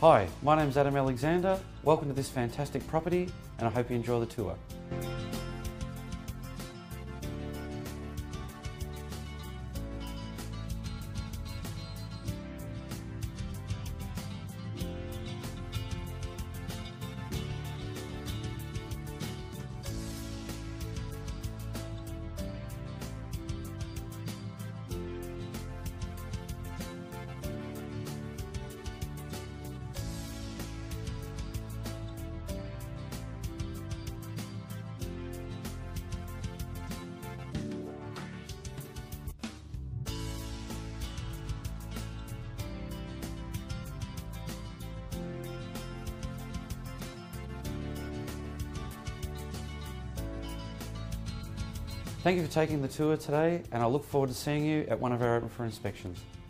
Hi, my name's Adam Alexander. Welcome to this fantastic property and I hope you enjoy the tour. Thank you for taking the tour today and I look forward to seeing you at one of our open for inspections.